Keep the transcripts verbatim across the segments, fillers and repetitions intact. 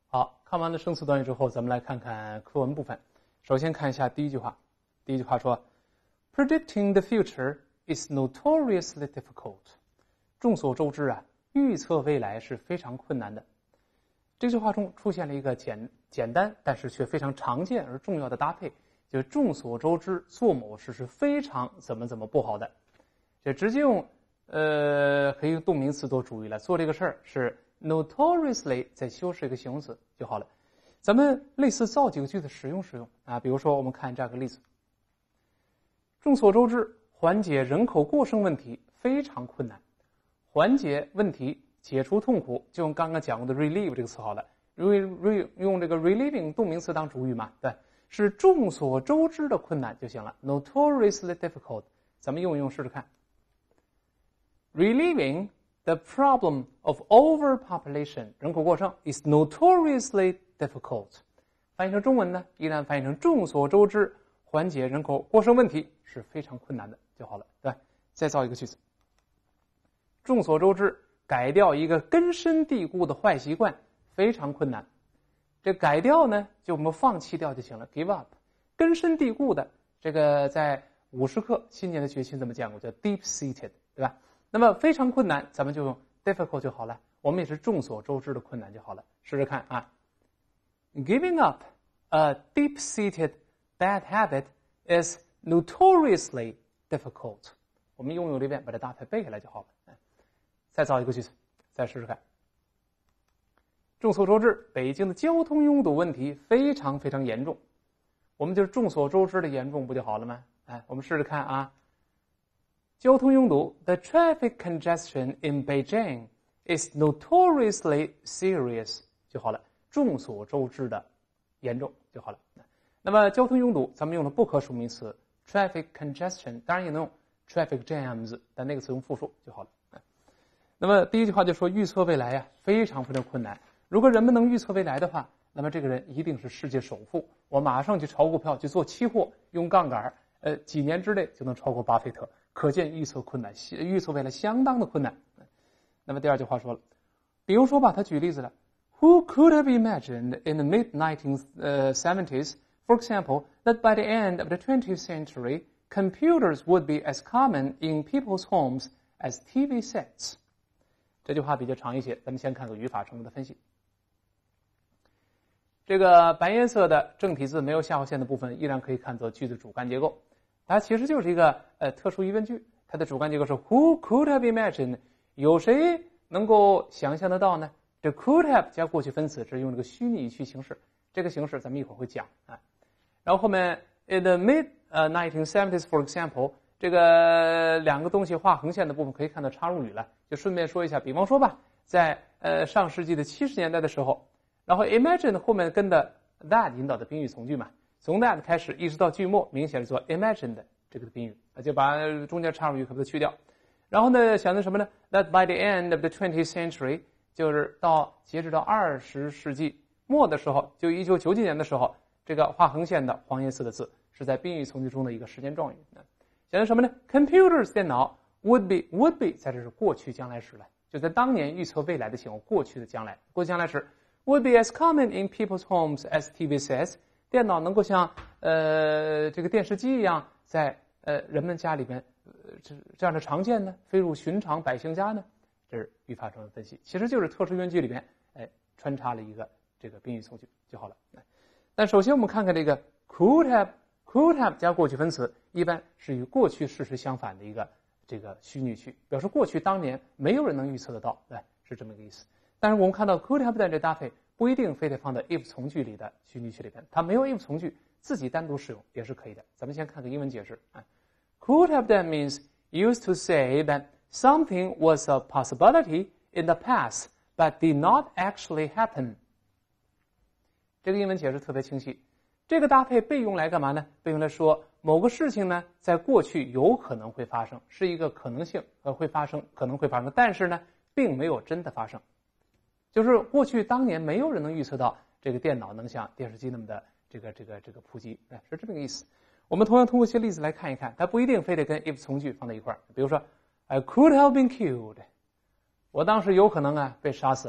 好，看完了生词短语之后，咱们来看看课文部分。首先看一下第一句话，第一句话说 ，Predicting the future is notoriously difficult。众所周知啊，预测未来是非常困难的。这句话中出现了一个简简单但是却非常常见而重要的搭配，就是众所周知做某事是非常怎么怎么不好的。这直接用呃可以用动名词做主语了，做这个事儿是 notoriously 再修饰一个形容词就好了。咱们类似造几个句子使用使用啊，比如说我们看这样个例子：众所周知，缓解人口过剩问题非常困难。缓解问题、解除痛苦，就用刚刚讲过的 relieve 这个词好了。re, re, 用这个 relieving 动名词当主语嘛，对，是众所周知的困难就行了。notoriously difficult， 咱们用一用试试看。Relieving the problem of overpopulation 人口过剩 is notoriously difficult。翻译成中文呢，依然翻译成众所周知，缓解人口过剩问题是非常困难的就好了，对。再造一个句子。众所周知，改掉一个根深蒂固的坏习惯非常困难。这改掉呢，就我们放弃掉就行了 ，give up。根深蒂固的，这个在五十课新年的决心怎么讲过？叫 deep-seated， 对吧？那么非常困难，咱们就用 difficult 就好了。我们也是众所周知的困难就好了。试试看啊 ，Giving up a deep-seated bad habit is notoriously difficult。我们用用这遍，把这搭配背下来就好了。再造一个句子，再试试看。众所周知，北京的交通拥堵问题非常非常严重。我们就是众所周知的严重不就好了吗？哎，我们试试看啊。交通拥堵 ，The traffic congestion in Beijing is notoriously serious 就好了，众所周知的严重就好了。那么交通拥堵，咱们用了不可数名词 traffic congestion， 当然也能用 traffic jams， 但那个词用复数就好了。那么第一句话就说预测未来呀、啊，非常非常困难。如果人们能预测未来的话，那么这个人一定是世界首富。我马上去炒股票，去做期货，用杠杆，呃，几年之内就能超过巴菲特。可见预测困难，预测未来相当的困难。那么第二句话说了，比如说吧，他举例子了 ，Who could have imagined in the mid nineteen seventies, for example, that by the end of the twentieth century, computers would be as common in people's homes as T V sets？这句话比较长一些，咱们先看个语法程度的分析。这个白颜色的正体字没有下划线的部分，依然可以看作句子主干结构。它其实就是一个呃特殊疑问句，它的主干结构是 Who could have imagined？ 有谁能够想象得到呢？这 could have 加过去分词，是用这个虚拟语气形式。这个形式咱们一会儿会讲啊。然后后面 in the mid 呃 nineteen seventies, for example。这个两个东西画横线的部分可以看到插入语了，就顺便说一下，比方说吧，在呃上世纪的七十年代的时候，然后 imagine 后面跟的 that 引导的宾语从句嘛，从 that 开始一直到句末，明显是做 imagined 这个宾语，就把中间插入语可不可以去掉。然后呢，想的什么呢 ？That by the end of the twentieth century， 就是到截止到二十世纪末的时候，就一九九几年的时候，这个画横线的黄颜色的字是在宾语从句中的一个时间状语。讲的什么呢 ？Computers 电脑 would be would be 在这是过去将来时了，就在当年预测未来的形容，过去的将来，过去将来时 would be as common in people's homes as T V sets。电脑能够像呃这个电视机一样，在呃人们家里边呃这这样的常见呢，飞入寻常百姓家呢？这是语法上的分析，其实就是特殊疑问句里边哎穿插了一个这个宾语从句就好了。但首先我们看看这个 could have。could have 加过去分词，一般是与过去事实相反的一个这个虚拟句，表示过去当年没有人能预测得到，对，是这么一个意思。但是我们看到 could have 在这搭配，不一定非得放在 if 从句里的虚拟句里边，它没有 if 从句，自己单独使用也是可以的。咱们先看个英文解释啊 ，could have then means used to say that something was a possibility in the past but did not actually happen。这个英文解释特别清晰。这个搭配被用来干嘛呢？被用来说某个事情呢，在过去有可能会发生，是一个可能性，呃，会发生，可能会发生，但是呢，并没有真的发生。就是过去当年没有人能预测到这个电脑能像电视机那么的这个这个这个普及，哎，是这么个意思。我们同样通过一些例子来看一看，它不一定非得跟 if 从句放在一块儿。比如说 ，I could have been killed， 我当时有可能啊被杀死了。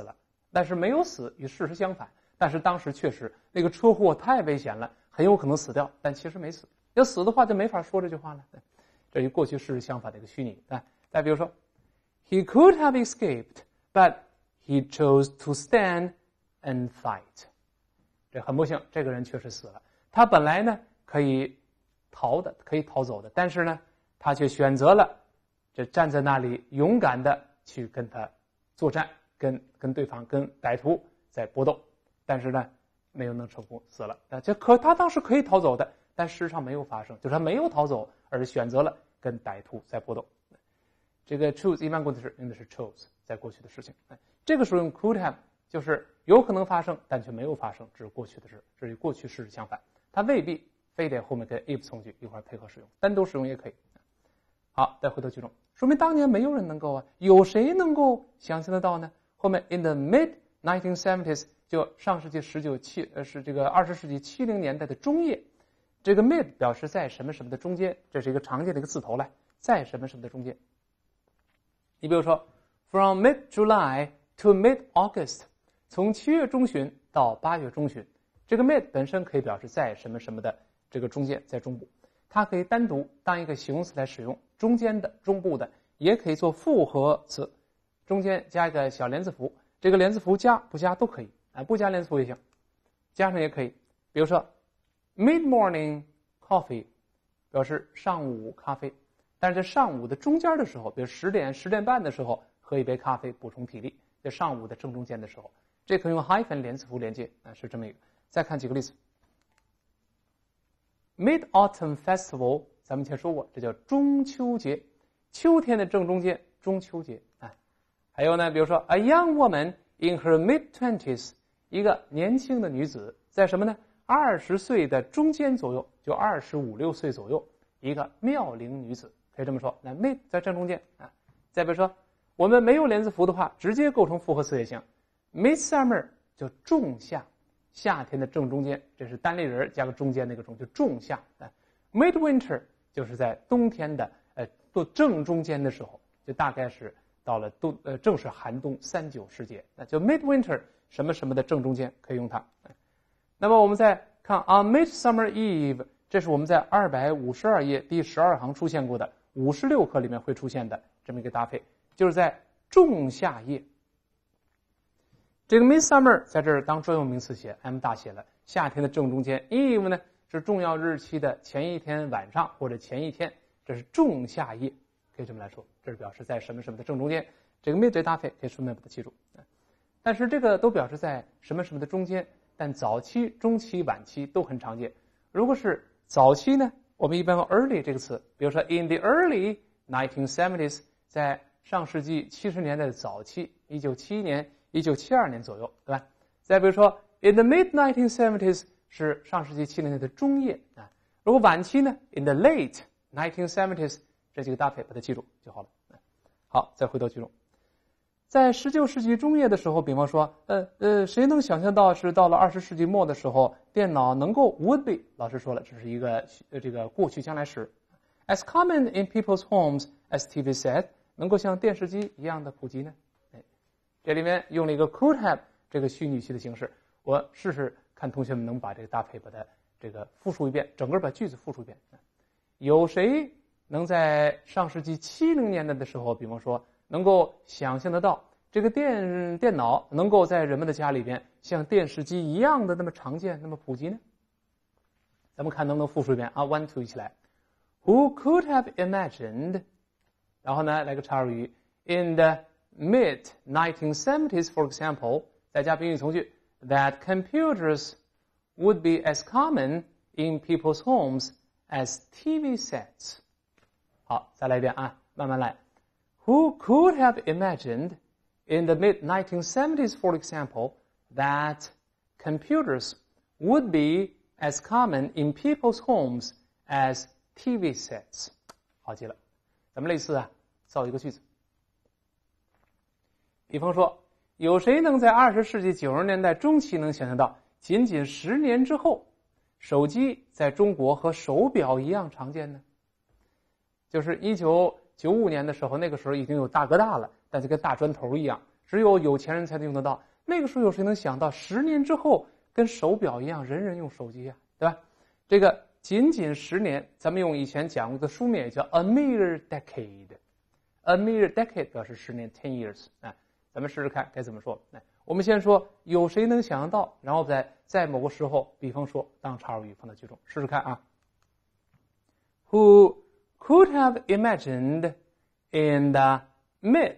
但是没有死，与事实相反。但是当时确实那个车祸太危险了，很有可能死掉，但其实没死。要死的话就没法说这句话了。这与过去事实相反的一个虚拟。再比如说 ，He could have escaped, but he chose to stand and fight。这很不幸，这个人确实死了。他本来呢可以逃的，可以逃走的，但是呢，他却选择了这站在那里，勇敢的去跟他作战，跟跟对方跟歹徒在搏斗。但是呢，没有能成功，死了。啊，这可他当时可以逃走的，但事实上没有发生，就是他没有逃走，而是选择了跟歹徒在搏斗。这个 choose 一般过去式用的是 chose， 在过去的事情。这个时候用 could have 就是有可能发生，但却没有发生，这是过去的事，这与过去式相反。它未必非得后面跟 if 从句一块配合使用，单独使用也可以。好，再回头句中，说明当年没有人能够啊，有谁能够想象得到呢？后面 in the mid nineteen seventies。就上世纪十九七呃是这个二十世纪七零年代的中叶，这个 mid 表示在什么什么的中间，这是一个常见的一个字头来，在什么什么的中间。你比如说 from mid July to mid August， 从七月中旬到八月中旬，这个 mid 本身可以表示在什么什么的这个中间，在中部，它可以单独当一个形容词来使用，中间的、中部的，也可以做复合词，中间加一个小连字符，这个连字符加不加都可以。啊，不加连字符也行，加上也可以。比如说 mid morning coffee 表示上午咖啡，但是在上午的中间的时候，比如十点十点半的时候喝一杯咖啡补充体力，在上午的正中间的时候，这可以用 hyphen 连字符连接啊，是这么一个。再看几个例子 mid autumn festival 咱们以前说过，这叫中秋节，秋天的正中间，中秋节啊。还有呢，比如说 a young woman in her mid twenties，一个年轻的女子在什么呢？二十岁的中间左右，就二十五六岁左右，一个妙龄女子，可以这么说。那 mid 在正中间啊。再比如说，我们没有连字符的话，直接构成复合词也行。midsummer 就仲夏，夏天的正中间，这是单立人加个中间那个中，就仲夏啊。midwinter 就是在冬天的呃都正中间的时候，就大概是到了冬呃正是寒冬三九时节，那就 midwinter。什么什么的正中间可以用它。那么我们再看 on Midsummer Eve， 这是我们在二百五十二页第十二行出现过的五十六课里面会出现的这么一个搭配，就是在仲夏夜。这个 Midsummer 在这儿当专用名词写 M 大写了，夏天的正中间 Eve 呢是重要日期的前一天晚上或者前一天，这是仲夏夜，可以这么来说，这是表示在什么什么的正中间。这个 mid 这搭配可以顺便把它记住。但是这个都表示在什么什么的中间，但早期、中期、晚期都很常见。如果是早期呢，我们一般用 early 这个词，比如说 in the early nineteen seventies， 在上世纪七十年代的早期，一九七一年、一九七二年左右，对吧？再比如说 in the mid nineteen seventies 是上世纪七零年的中叶啊。如果晚期呢 in the late nineteen seventies， 这几个搭配把它记住就好了。好，再回到句中。在十九世纪中叶的时候，比方说，呃呃，谁能想象到是到了二十世纪末的时候，电脑能够 would be， 老师说了，这是一个呃这个过去将来时 ，as common in people's homes as T V set， 能够像电视机一样的普及呢？哎，这里面用了一个 could have 这个虚拟期的形式，我试试看同学们能把这个搭配把它这个复述一遍，整个把句子复述一遍。有谁能在上世纪七零年代的时候，比方说，能够想象得到这个电电脑能够在人们的家里边像电视机一样的那么常见，那么普及呢？咱们看能不能复述一遍啊 ？One two 一起来 ，Who could have imagined？ 然后呢，来个插入语 ，In the mid nineteen seventies, for example， 再加宾语从句 ，that computers would be as common in people's homes as T V sets。好，再来一遍啊，慢慢来。Who could have imagined in the mid nineteen seventies, for example, that computers would be as common in people's homes as T V sets？ 好记了，咱们类似啊，造一个句子。比方说，有谁能在二十世纪九十年代中期能想象到，仅仅十年之后，手机在中国和手表一样常见呢？就是一九九五年的时候，那个时候已经有大哥大了，但就跟大砖头一样，只有有钱人才能用得到。 那个时候有谁能想到十年之后跟手表一样，人人用手机啊，对吧？这个仅仅十年，咱们用以前讲过的书面也叫 a mere decade。a mere decade 表示十年 ten years 啊，咱们试试看该怎么说。来，我们先说有谁能想到，然后在在某个时候，比方说当插入语放到句中，试试看啊。Who could have imagined in the mid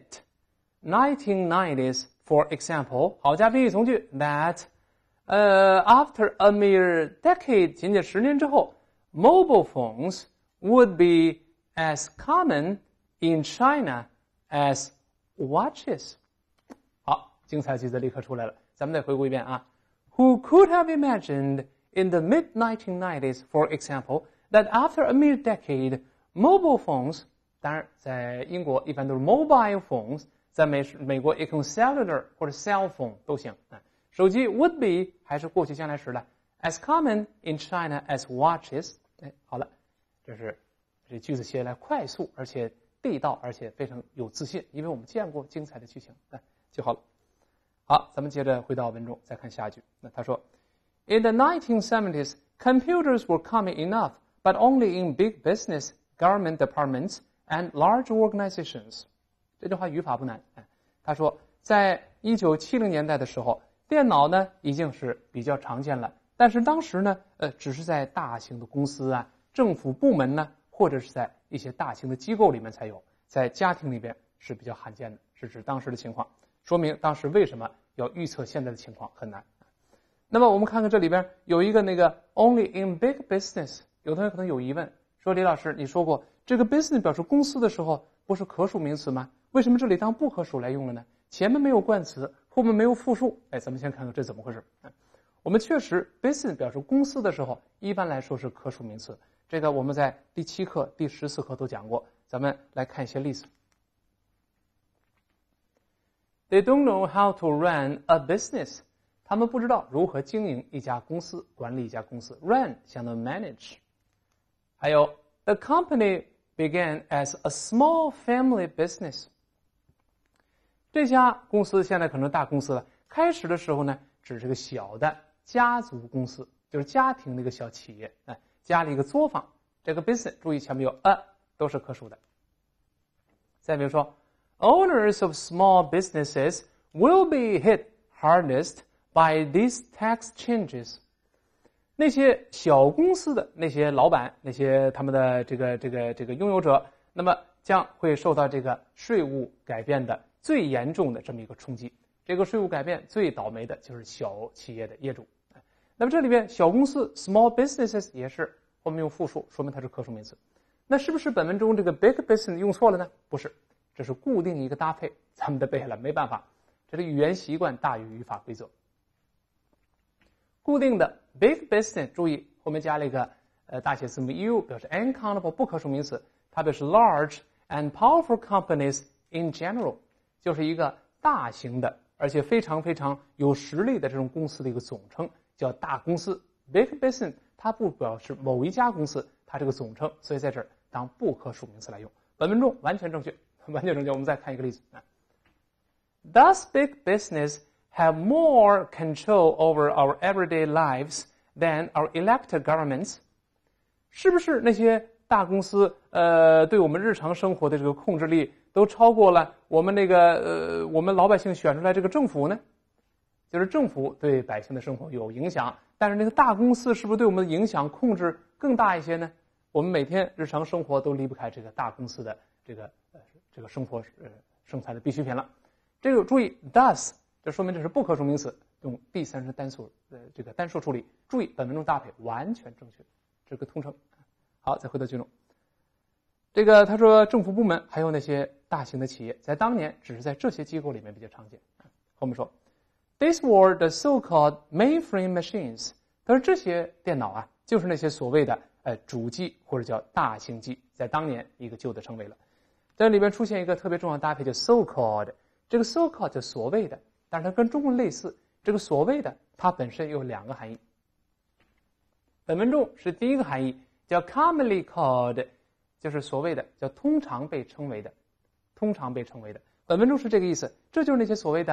nineteen nineties, for example, 好，加宾语从句 that 呃、uh, after a mere decade 仅仅十年之后 mobile phones would be as common in China as watches。 好，精彩句子立刻出来了，咱们再回顾一遍啊。Who could have imagined in the mid nineteen nineties, for example, that after a mere decade mobile phones， 当然在英国一般都是 mobile phones， 在美美国也可以用 cellular 或者 cell phone 都行啊。手机 would be 还是过去将来时的 as common in China as watches。 哎，好了，这是这句子写起来快速而且地道而且非常有自信，因为我们见过精彩的剧情，哎，就好了。好，咱们接着回到文中再看下一句。那他说 In the nineteen seventies, computers were common enough, but only in big business, government departments, and large organizations。 这句话语法不难。他说在一九七零年代的时候，电脑呢已经是比较常见了，但是当时呢呃只是在大型的公司啊、政府部门呢，或者是在一些大型的机构里面才有，在家庭里边是比较罕见的，是指当时的情况，说明当时为什么要预测现在的情况很难。那么我们看看这里边有一个那个 only in big business， 有同学可能有疑问，说李老师你说过这个 business 表示公司的时候不是可数名词吗？为什么这里当不可数来用了呢？前面没有冠词，后面没有复数。哎，咱们先看看这怎么回事。我们确实 business 表示公司的时候一般来说是可数名词，这个我们在第七课第十四课都讲过，咱们来看一些例子。They don't know how to run a business， 他们不知道如何经营一家公司，管理一家公司。 run 相当于 manage。 还有 the company began as a small family business， 这家公司现在可能大公司了，开始的时候呢只是个小的家族公司，就是家庭的一个小企业，哎，加了一个作坊，这个 business 注意前面有 a 都是可数的。再比如说 Owners of small businesses will be hit hardest by these tax changes。 那些小公司的那些老板，那些他们的这个这个这个拥有者，那么将会受到这个税务改变的最严重的这么一个冲击。这个税务改变最倒霉的就是小企业的业主。那么这里边小公司 small businesses 也是后面用复数，说明它是可数名词。那是不是本文中这个 big business 用错了呢？不是，这是固定一个搭配，咱们得背下来，没办法，这是语言习惯大于语法规则。固定的 big business， 注意后面加了一个呃大写字母 U， 表示 uncountable 不可数名词，它表示 large and powerful companies in general， 就是一个大型的而且非常非常有实力的这种公司的一个总称，叫大公司。 big business 它不表示某一家公司，它这个总称，所以在这儿当不可数名词来用。本文中完全正确，完全正确。我们再看一个例子。Does big business have more control over our everyday lives than our elected governments？ 是不是那些大公司呃对我们日常生活的这个控制力都超过了我们那个呃我们老百姓选出来这个政府呢？就是政府对百姓的生活有影响，但是那个大公司是不是对我们的影响控制更大一些呢？我们每天日常生活都离不开这个大公司的这个呃这个生活呃生产的必需品了。这个注意 does， 这说明这是不可数名词，用第三人称单数呃这个单数处理。注意本文中搭配完全正确，这个通称。好，再回到句中。这个他说政府部门还有那些大型的企业，在当年只是在这些机构里面比较常见。后面说 These were the so-called mainframe machines。 他说这些电脑啊，就是那些所谓的呃主机或者叫大型机，在当年一个旧的称谓了。这里边出现一个特别重要的搭配，叫 so-called。 这个 so-called 就所谓的，但是它跟中文类似，这个所谓的它本身有两个含义。本文中是第一个含义，叫 commonly called， 就是所谓的，叫通常被称为的，通常被称为的。本文中是这个意思，这就是那些所谓的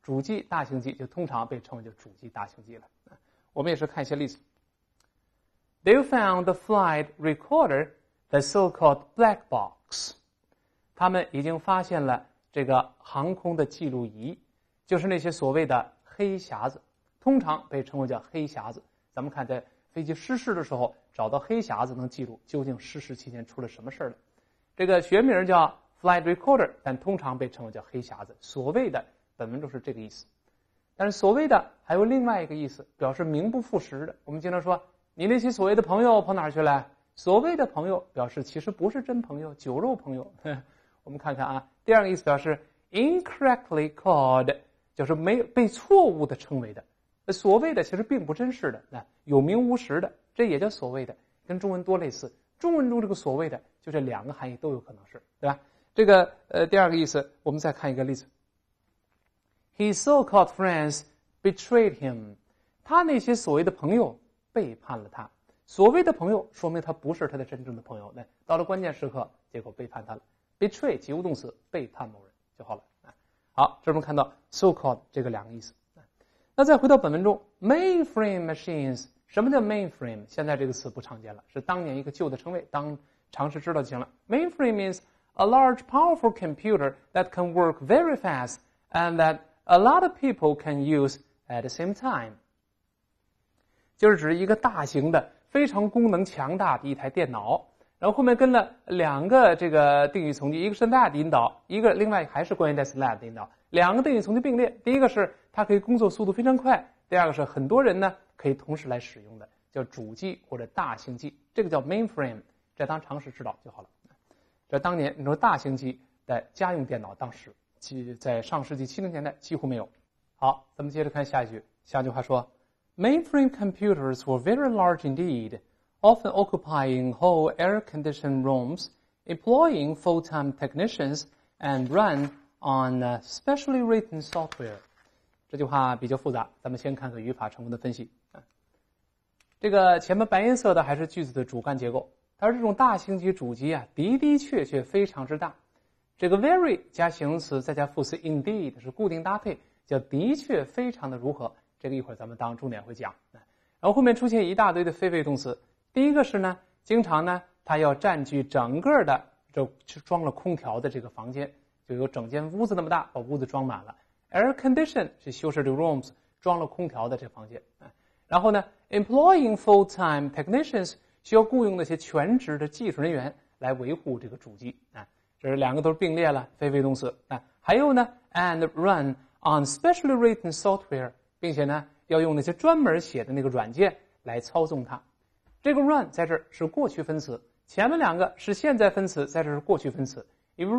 主记大型记就通常被称为叫主记大型记了。我们也是看一些例子。They found the flight recorder, the so-called black box. 他们已经发现了这个航空的记录仪，就是那些所谓的黑匣子，通常被称为叫黑匣子。咱们看在飞机失事的时候，找到黑匣子能记录究竟失事期间出了什么事儿了。这个学名叫 flight recorder， 但通常被称为叫黑匣子。所谓的本文中是这个意思，但是所谓的还有另外一个意思，表示名不副实的。我们经常说你那些所谓的朋友跑哪儿去了？所谓的朋友表示其实不是真朋友，酒肉朋友。我们看看啊，第二个意思表示 incorrectly called， 就是没有被错误的称为的。所谓的其实并不真实的，那有名无实的，这也叫所谓的，跟中文多类似。中文中这个所谓的就这两个含义都有可能是，对吧？这个呃第二个意思，我们再看一个例子。His so-called friends betrayed him， 他那些所谓的朋友背叛了他。所谓的朋友说明他不是他的真正的朋友，那到了关键时刻，结果背叛他了。Betray 及物动词，背叛某人就好了。好，这我们看到 so-called 这个两个意思。那再回到本文中 ，mainframe machines， 什么叫 mainframe？ 现在这个词不常见了，是当年一个旧的称谓，当常识知道就行了。Mainframe means a large, powerful computer that can work very fast and that a lot of people can use at the same time。就是指一个大型的、非常功能强大的一台电脑，然后后面跟了两个这个定语从句，一个是 that 引导，一个另外还是关于 that's that 的引导。两个定语从句并列，第一个是它可以工作速度非常快，第二个是很多人呢可以同时来使用的，叫主记或者大型记，这个叫 mainframe， 这当常识知道就好了。这当年你说大型机的家用电脑，当时在上世纪七零年代几乎没有。好，咱们接着看下一句，下一句话说 ，mainframe computers were very large indeed, often occupying whole air-conditioned rooms, employing full-time technicians, and run on uh, specially written software。 这句话比较复杂，咱们先看看语法成分的分析。这个前面白颜色的还是句子的主干结构。它说这种大型级主机啊，的的确确非常之大。这个 very 加形容词再加副词 indeed 是固定搭配，叫的确非常的如何。这个一会儿咱们当重点会讲。然后后面出现一大堆的非谓动词。第一个是呢，经常呢，它要占据整个的就装了空调的这个房间，就有整间屋子那么大，把屋子装满了。Air condition 是修饰这个 rooms， 装了空调的这房间。然后呢 ，employing full-time technicians 需要雇佣那些全职的技术人员来维护这个主机啊，这是两个都是并列了，非谓动词啊。还有呢 ，and run on specially written software， 并且呢，要用那些专门写的那个软件来操纵它。这个 run 在这儿是过去分词，前面两个是现在分词，在这儿是过去分词。因为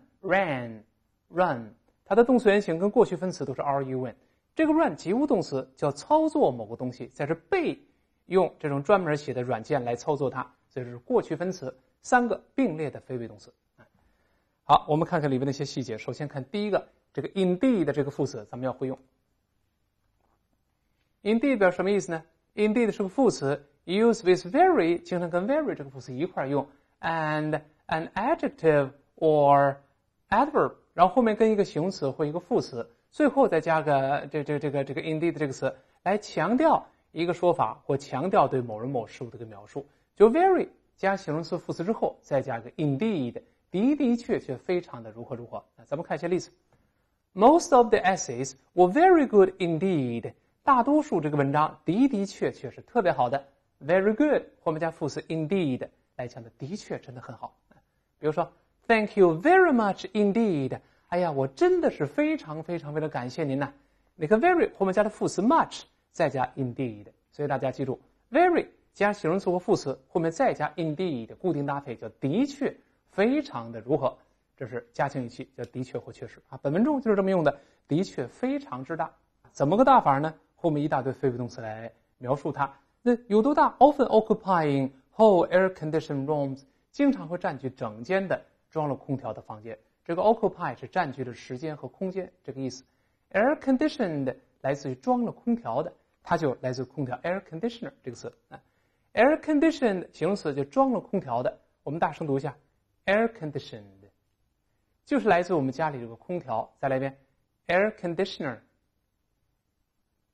run、ran、run， 它的动词原形跟过去分词都是 run。这个 run 及物动词叫操作某个东西，在这被用这种专门写的软件来操作它，所以这是过去分词，三个并列的非谓动词。好，我们看看里面的一些细节。首先看第一个，这个 indeed 的这个副词咱们要会用。indeed 表示什么意思呢？ indeed 是个副词 ，use with very 经常跟 very 这个副词一块用 ，and an adjective or adverb， 然后后面跟一个形容词或一个副词，最后再加个这这这个这个 indeed 这个词来强调一个说法或强调对某人某事物的一个描述。就 very 加形容词副词之后，再加个 indeed， 的的确确非常的如何如何。咱们看一些例子。Most of the essays were very good indeed。大多数这个文章的的确确是特别好的 ，very good 后面加副词 indeed 来讲的的确真的很好。比如说 ，Thank you very much indeed。哎呀，我真的是非常非常非常感谢您呐。那个 very 后面加的副词 much， 再加 indeed， 所以大家记住 ，very 加形容词或副词后面再加 indeed， 固定搭配叫的确非常的如何，这是加强语气，叫的确或确实啊。本文中就是这么用的，的确非常之大。怎么个大法呢？后面一大堆非谓动词来描述它。那有多大 ？Often occupying whole air-conditioned rooms， 经常会占据整间的装了空调的房间。这个 occupy 是占据了时间和空间这个意思。air-conditioned 来自于装了空调的，它就来自于空调 air conditioner 这个词。air-conditioned 形容词就装了空调的，我们大声读一下 air-conditioned， 就是来自我们家里这个空调。再来一遍 air conditioner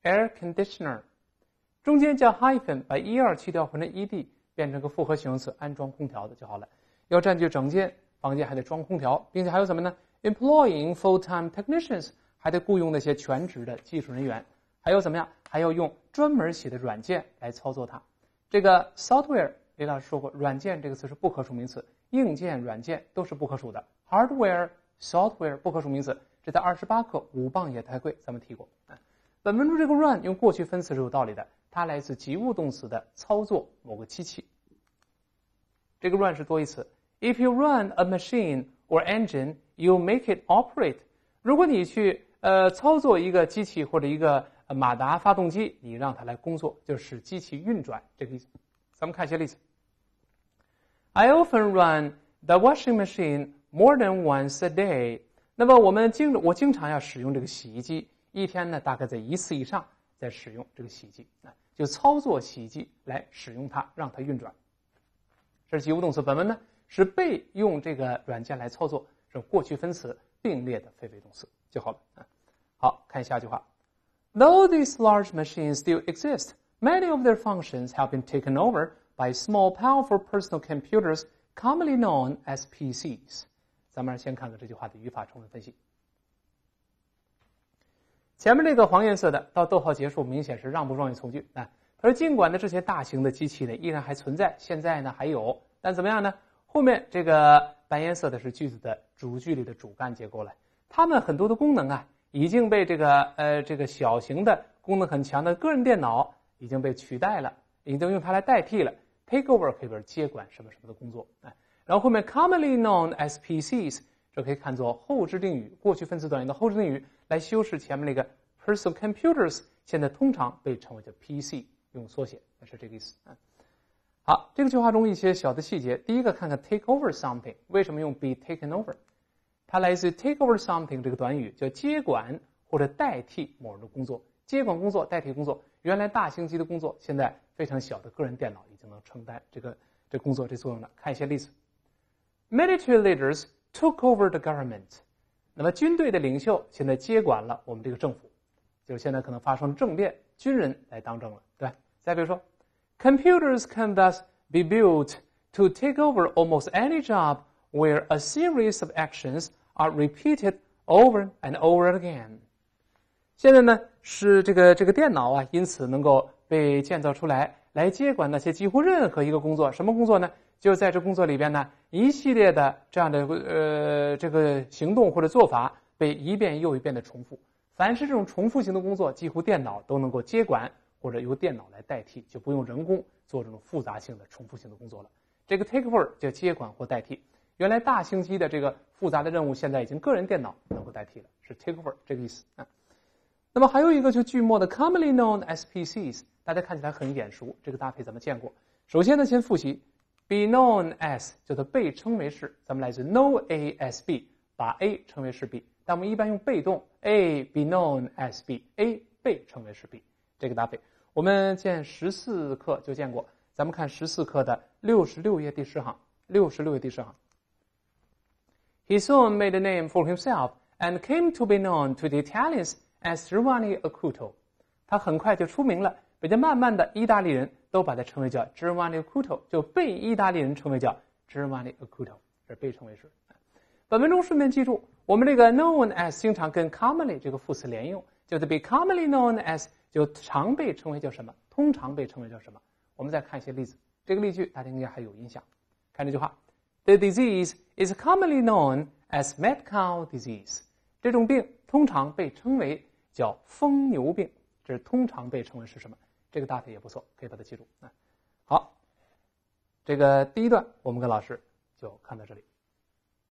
air conditioner， 中间加 hyphen， 把 er 去掉换成 ed， 变成个复合形容词，安装空调的就好了。要占据整间房间还得装空调，并且还有什么呢 ？employing full-time technicians， 还得雇佣那些全职的技术人员，还有怎么样？还要用专门写的软件来操作它。这个 software， 李老师说过，软件这个词是不可数名词，硬件、软件都是不可数的。hardware、software 不可数名词，这在二十八课五磅也太贵，咱们提过。本文中这个 run 用过去分词是有道理的，它来自及物动词的操作某个机器。这个 run 是多义词。If you run a machine or engine, you make it operate。如果你去呃操作一个机器或者一个马达发动机，你让它来工作，就使机器运转，这个意思。咱们看一些例子。I often run the washing machine more than once a day。那么我们经我经常要使用这个洗衣机，一天呢大概在一次以上在使用这个洗衣机，就操作洗衣机来使用它，让它运转。这是及物动词，本文呢是被用这个软件来操作，是过去分词并列的非谓动词就好了。好，看下一句话。Though these large machines still exist, many of their functions have been taken over by small, powerful personal computers, commonly known as P Cs。咱们先看看这句话的语法充分分析。前面这个黄颜色的到逗号结束，明显是让步状语从句啊。他说，尽管呢这些大型的机器呢依然还存在，现在呢还有，但怎么样呢？后面这个白颜色的是句子的主句里的主干结构了，它们很多的功能啊已经被这个呃这个小型的功能很强的个人电脑已经被取代了，已经用它来代替了。take over 可以表示接管什么什么的工作啊。然后后面 commonly known as P Cs， 这可以看作后置定语，过去分词短语的后置定语来修饰前面那个 personal computers， 现在通常被称为叫 P C， 用缩写，是这个意思啊。好，这个句话中一些小的细节，第一个看看 take over something， 为什么用 be taken over？ 它来自 take over something 这个短语，叫接管或者代替某人的工作，接管工作，代替工作。原来大型机的工作，现在非常小的个人电脑已经能承担这个这工作这作用了。看一些例子 ，military leaders took over the government。那么军队的领袖现在接管了我们这个政府，就是现在可能发生政变，军人来当政了，对吧？再比如说 ，computers can thus be built to take over almost any job where a series of actions are repeated over and over again。现在呢，是这个这个电脑啊，因此能够被建造出来，来接管那些几乎任何一个工作。什么工作呢？就是在这工作里边呢，一系列的这样的呃这个行动或者做法被一遍又一遍的重复。凡是这种重复型的工作，几乎电脑都能够接管或者由电脑来代替，就不用人工做这种复杂性的重复性的工作了。这个 take over 叫接管或代替。原来大型机的这个复杂的任务，现在已经个人电脑能够代替了，是 take over 这个意思啊。那么还有一个就句末的 commonly known as P Cs， 大家看起来很眼熟，这个搭配咱们见过。首先呢，先复习 be known as 叫做被称为是，咱们来自 know A as B， 把 A 称为是 B， 但我们一般用被动 A be known as B，A 被称为是 B， 这个搭配我们见十四课就见过。咱们看十四课的六十六页第十行，六十六页第十行。He soon made a name for himself and came to be known to the Italians as Giovanni Acuto。他很快就出名了，并且慢慢的意大利人都把他称为叫 Giovanni Acuto， 就被意大利人称为叫 Giovanni Acuto， 这被称为是。本文中顺便记住，我们这个 known as 经常跟 commonly 这个副词连用，就是 be commonly known as 就常被称为叫什么，通常被称为叫什么。我们再看一些例子，这个例句大家应该还有印象。看这句话 ，The disease is commonly known as mad cow disease。这种病通常被称为叫疯牛病，这是通常被称为是什么？这个搭配也不错，可以把它记住啊。好，这个第一段我们跟老师就看到这里。